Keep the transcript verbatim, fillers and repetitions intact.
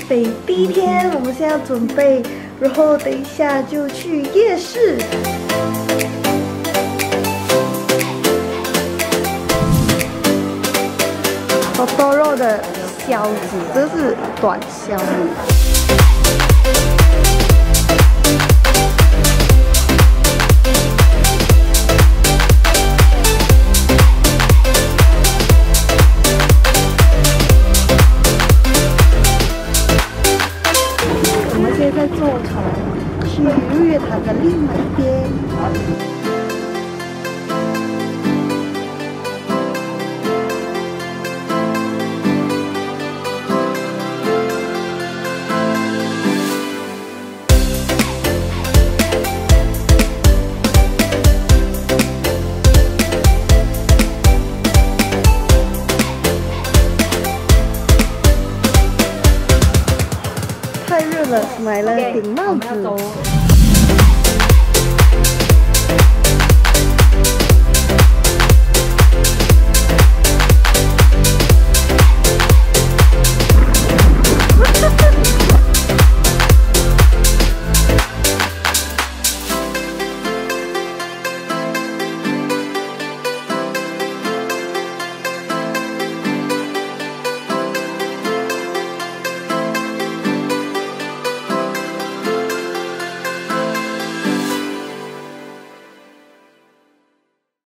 北第一天，我们现在要准备，然后等一下就去夜市。好多肉的销子，这是短销子。 在坐船去月潭的另外一边。太热了，买了顶帽子。